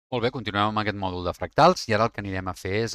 Molt bé, continuem amb aquest mòdul de fractals i ara el que anirem a fer és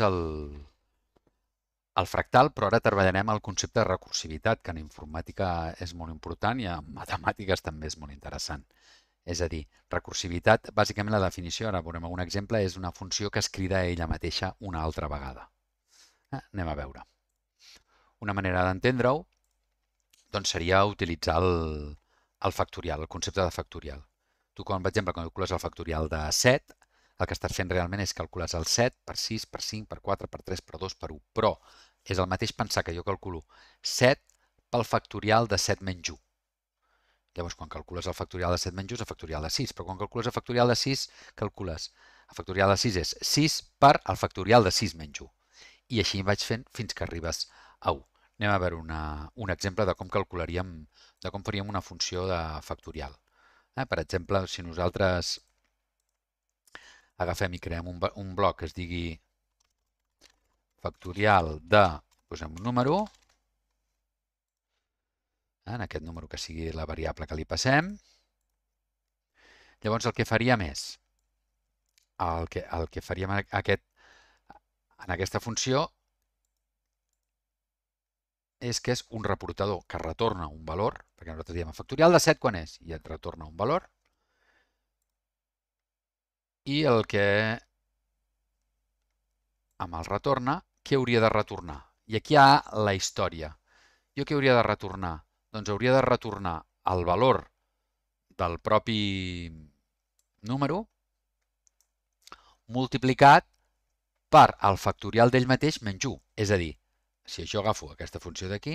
el fractal, però ara treballarem el concepte de recursivitat, que en informàtica és molt important i en matemàtiques també és molt interessant. És a dir, recursivitat, bàsicament la definició, ara veurem un exemple, és una funció que es crida a ella mateixa una altra vegada. Anem a veure. Una manera d'entendre-ho doncs seria utilitzar el factorial, el concepte de factorial. Tu, per exemple, quan calcules el factorial de 7, el que estàs fent realment és calcular el 7 per 6, per 5, per 4, per 3, per 2, per 1. Però és el mateix pensar que jo calculo 7 pel factorial de 7 menys 1. Llavors, quan calcules el factorial de 7 menys 1 és el factorial de 6, però quan calcules el factorial de 6, calcules el factorial de 6 és 6 per el factorial de 6 menys 1. I així vaig fent fins que arribes a 1. Anem a veure un exemple de com calcularíem, de com faríem una funció de factorial. Per exemple, si nosaltres agafem i creem un bloc que es digui factorial de, posem un número, en aquest número que sigui la variable que li passem, llavors el que faríem és, el que faríem en aquesta funció és que és un reportador que retorna un valor, perquè nosaltres diem factorial de 7 quan és, i et retorna un valor, i el que amb el retorna, què hauria de retornar? I aquí hi ha la història. Jo què hauria de retornar? Doncs hauria de retornar el valor del propi número multiplicat per el factorial d'ell mateix menys 1. És a dir, si jo agafo aquesta funció d'aquí,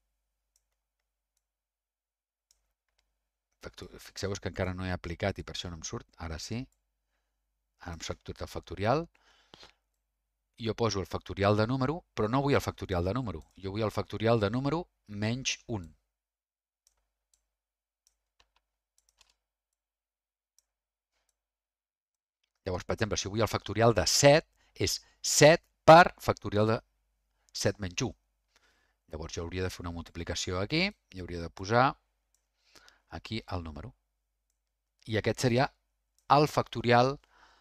fixeu-vos que encara no he aplicat i per això no em surt, ara sí, ara em surt tot el factorial, jo poso el factorial de número, però no vull el factorial de número, jo vull el factorial de número menys 1. Llavors, per exemple, si vull el factorial de 7, és 7 per factorial de 7 menys 1. Llavors jo hauria de fer una multiplicació aquí i hauria de posar aquí el número. I aquest seria el factorial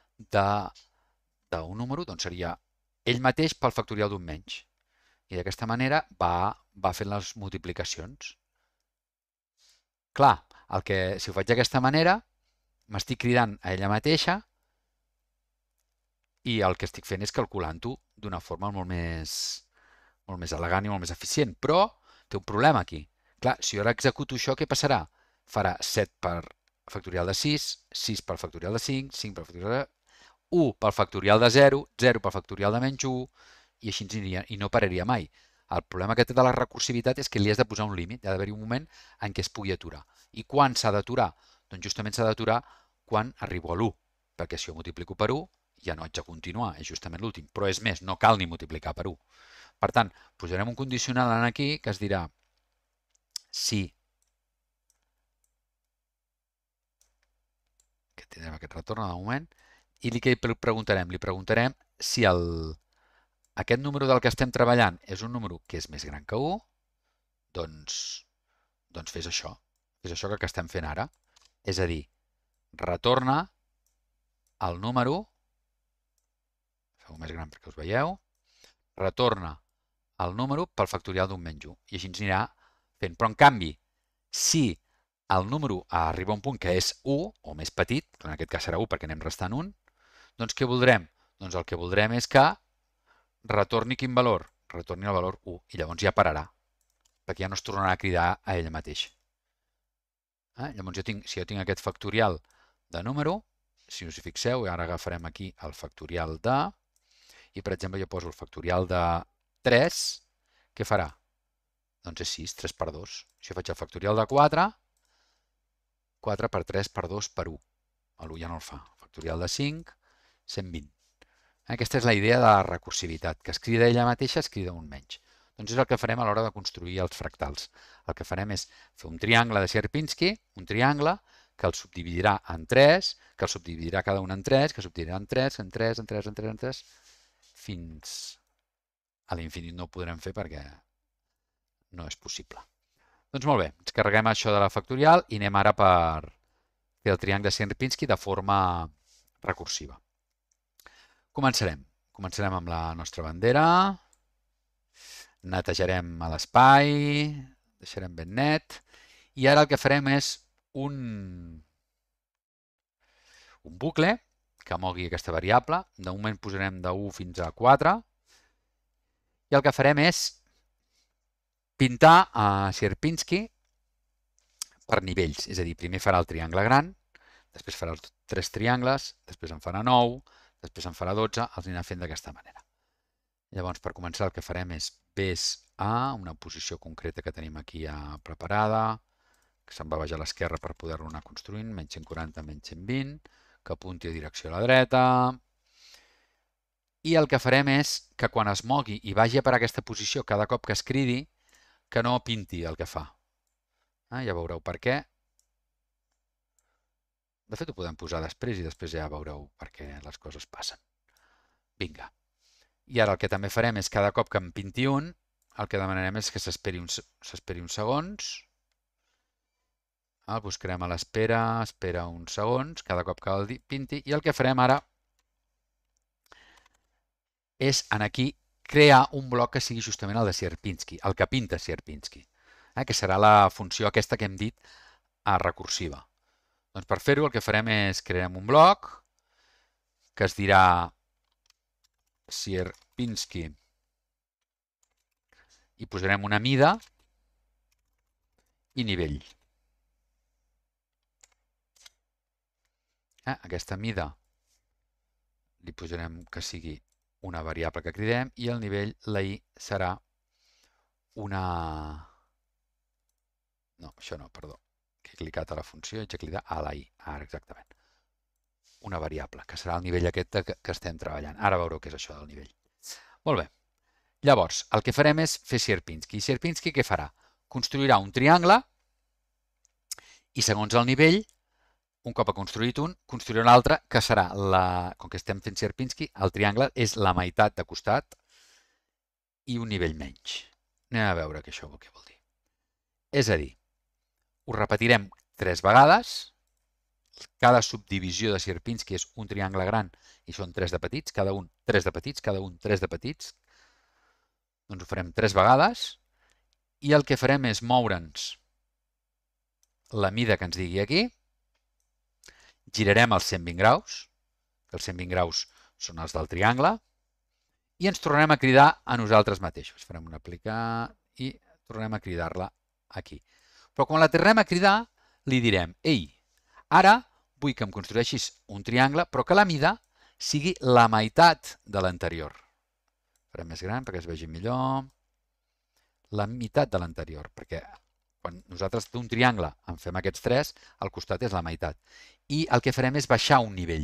d'un número, doncs seria ell mateix pel factorial d'un menys. I d'aquesta manera va fent les multiplicacions. Clar, si ho faig d'aquesta manera, m'estic cridant a ella mateixa i el que estic fent és calculant-ho d'una forma molt més elegant i molt més eficient. Però té un problema aquí. Clar, si jo ara executo això, què passarà? Farà 7 per factorial de 6, 6 per factorial de 5, 5 per factorial de 1 pel factorial de 0, 0 pel factorial de menys 1, i així aniria, i no pararia mai. El problema que té de la recursivitat és que li has de posar un límit, ha d'haver-hi un moment en què es pugui aturar. I quan s'ha d'aturar? Doncs justament s'ha d'aturar quan arribo a l'1, perquè si jo multiplico per 1 ja no haig de continuar, és justament l'últim. Però és més, no cal ni multiplicar per 1. Per tant, posarem un condicional en aquí que es dirà si, que tindrem aquest retorn de moment, i què li preguntarem? Li preguntarem si aquest número del que estem treballant és un número que és més gran que 1, doncs fes això. Fes això que estem fent ara. És a dir, retorna el número, feu més gran perquè us veieu, retorna el número pel factorial d'un menys 1. I així ens anirà fent. Però, en canvi, si el número arriba a un punt que és 1, o més petit, que en aquest cas serà 1 perquè anem restant 1, doncs què voldrem? Doncs el que voldrem és que retorni quin valor? Retorni el valor 1, i llavors ja pararà, perquè ja no es tornarà a cridar a ella mateix. Llavors, si jo tinc aquest factorial de número, si us hi fixeu, ara agafarem aquí el factorial de, i per exemple jo poso el factorial de 3, què farà? Doncs és 6, 3 per 2. Si jo faig el factorial de 4, 4 per 3 per 2 per 1. L'1 ja no el fa. Factorial de 5, 120. Aquesta és la idea de la recursivitat, que es crida ella mateixa, es crida un menys. Doncs és el que farem a l'hora de construir els fractals. El que farem és fer un triangle de Sierpinski, un triangle que el subdividirà en 3, que el subdividirà cada un en 3, que subdividirà en 3, en 3, en 3, en 3, en 3, fins a l'infinit no ho podrem fer perquè no és possible. Doncs molt bé, ens carreguem això de la factorial i anem ara per fer el triangle de Sierpinski de forma recursiva. Començarem. Començarem amb la nostra bandera. Netejarem l'espai. Deixarem ben net. I ara el que farem és un bucle que mogui aquesta variable. De moment posarem de 1 fins a 4. I el que farem és pintar a Sierpinski per nivells. És a dir, primer farà el triangle gran, després farà els 3 triangles, després en farà 9, després en farà 12, els anirà fent d'aquesta manera. Llavors, per començar, el que farem és ves a una posició concreta que tenim aquí preparada, que se'n va baix a l'esquerra per poder-lo anar construint, menys 140, menys 120, que apunti a direcció a la dreta. I el que farem és que quan es mogui i vagi a per aquesta posició cada cop que es cridi, que no pinti el que fa. Ja veureu per què. De fet, ho podem posar després i després ja veureu per què les coses passen. Vinga. I ara el que també farem és cada cop que en pinti un, el que demanarem és que s'esperi uns segons. El buscarem a l'espera, espera uns segons, cada cop que el pinti. I el que farem ara és aquí crear un bloc que sigui justament el de Sierpinski, el que pinta Sierpinski, que serà la funció aquesta que hem dit recursiva. Doncs per fer-ho el que farem és crearem un bloc que es dirà Sierpinski i posarem una mida i nivell. Aquesta mida li posarem que sigui una variable que cridem i el nivell, la i, serà una... No, això no, perdó. He clicat a la funció i haig de clicar a la i. Ara, exactament. Una variable, que serà el nivell aquest que estem treballant. Ara veureu què és això del nivell. Molt bé. Llavors, el que farem és fer Sierpinski. Sierpinski què farà? Construirà un triangle i segons el nivell, un cop ha construït un, construirà un altre que serà, com que estem fent Sierpinski, el triangle és la meitat de costat i un nivell menys. Anem a veure què això què vol dir. És a dir, ho repetirem 3 vegades. Cada subdivisió de Sierpinski és un triangle gran i són 3 de petits, cada un 3 de petits, cada un 3 de petits. Doncs ho farem 3 vegades i el que farem és moure'ns la mida que ens digui aquí. Girarem els 120 graus, que els 120 graus són els del triangle, i ens tornarem a cridar a nosaltres mateixos. Farem un aplicar i tornem a cridar-la aquí. Però quan la tornem a cridar, li direm, ei, ara vull que em construeixis un triangle, però que la mida sigui la meitat de l'anterior. Farem més gran perquè es vegi millor. La meitat de l'anterior, perquè quan nosaltres d'un triangle en fem aquests 3, al costat és la meitat. I el que farem és baixar un nivell.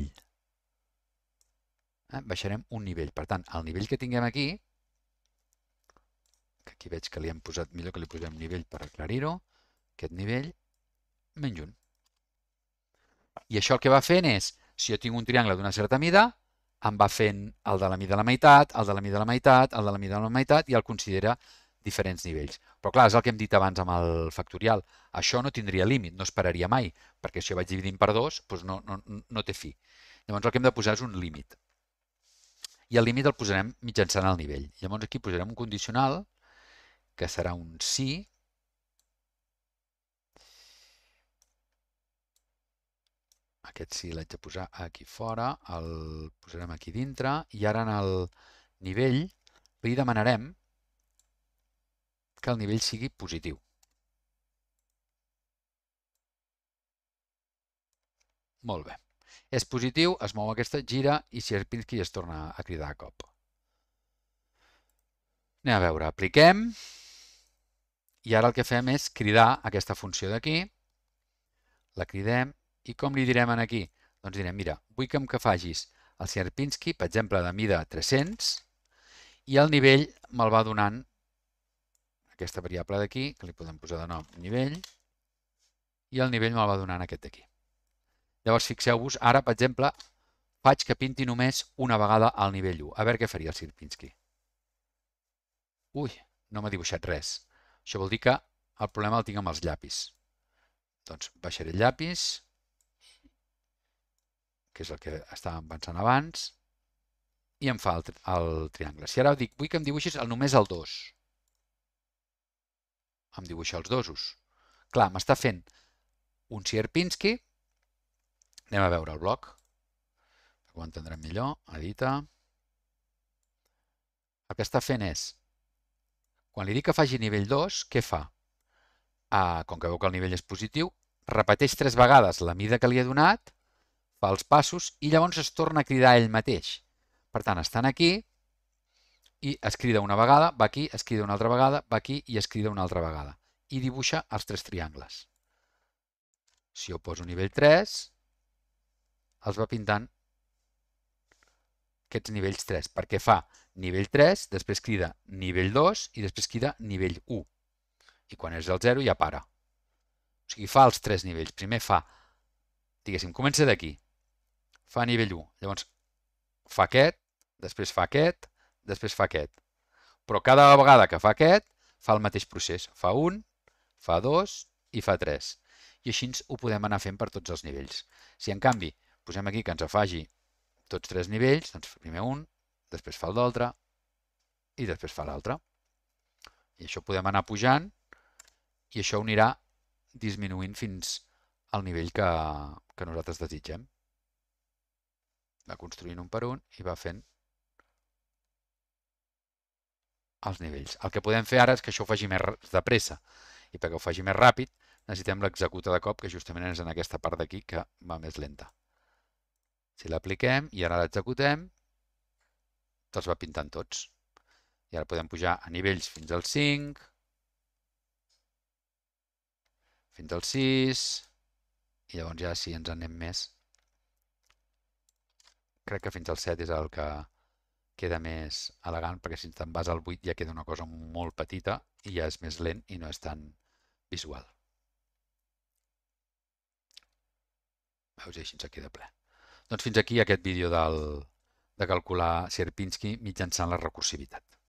Baixarem un nivell. Per tant, el nivell que tinguem aquí, que aquí veig que li hem posat, millor que li posem nivell per aclarir-ho, aquest nivell, menys 1. I això el que va fent és, si jo tinc un triangle d'una certa mida, em va fent el de la mida a la meitat, el de la mida a la meitat, el de la mida a la meitat, i el considera diferents nivells. Però clar, és el que hem dit abans amb el factorial. Això no tindria límit, no es pararia mai, perquè si jo vaig dividint per 2, doncs no té fi. Llavors el que hem de posar és un límit. I el límit el posarem mitjançant el nivell. Llavors aquí posarem un condicional, que serà un sí. Aquest sí l'haig de posar aquí fora, el posarem aquí dintre, i ara en el nivell li demanarem que el nivell sigui positiu. Molt bé. És positiu, es mou aquesta, gira i Sierpinski es torna a cridar a cop. Anem a veure, apliquem. I ara el que fem és cridar aquesta funció d'aquí. La cridem i com li direm aquí? Doncs direm, mira, vull que em facis el Sierpinski, per exemple, de mida 300 i el nivell me'l va donant aquesta variable d'aquí, que li podem posar de nom nivell, i el nivell me'l va donant aquest d'aquí. Llavors, fixeu-vos, ara, per exemple, faig que pinti només una vegada al nivell 1. A veure què faria el Sierpinski. Ui, no m'ha dibuixat res. Això vol dir que el problema el tinc amb els llapis. Doncs baixaré el llapis, que és el que estàvem pensant abans. i em fa el triangle. Si ara dic, vull que em dibuixis només el 2, em dibuixa els dosos. Clar, m'està fent un Sierpinski. Anem a veure el bloc, que ho entendrem millor. Edita. El que està fent és, quan li dic que faci nivell 2, què fa? Com que veu que el nivell és positiu, repeteix 3 vegades la mida que li he donat, fa els passos i llavors es torna a cridar ell mateix. Per tant, estan aquí i es crida una vegada, va aquí, es crida una altra vegada, va aquí i es crida una altra vegada. I dibuixa els 3 triangles. Si jo poso nivell 3, els va pintant aquests nivells 3, perquè fa nivell 3, després crida nivell 2 i després crida nivell 1. I quan és el 0 ja para. O sigui, fa els 3 nivells. Primer fa, diguéssim, comença d'aquí. Fa nivell 1. Llavors fa aquest, després fa aquest, després fa aquest. Però cada vegada que fa aquest, fa el mateix procés. Fa 1, fa 2 i fa 3. I així ho podem anar fent per tots els nivells. Si en canvi posem aquí que ens faci tots 3 nivells, doncs primer un, després fa el d'altre i després fa l'altre. I això podem anar pujant i això ho anirà disminuint fins al nivell que nosaltres desitgem. Va construint un per un i va fent els nivells. El que podem fer ara és que això ho faci més de pressa. I perquè ho faci més ràpid necessitem l'executa de cop, que justament és en aquesta part d'aquí que va més lenta. Si l'apliquem i ara l'executem, te'ls va pintant tots. I ara podem pujar a nivells fins al 5, fins al 6, i llavors ja si ens anem més, crec que fins al 7 és el que queda més elegant, perquè si te'n vas al 8 ja queda una cosa molt petita i ja és més lent i no és tan visual. Veus, i així ens queda ple. Doncs fins aquí aquest vídeo de calcular Sierpinski mitjançant la recursivitat.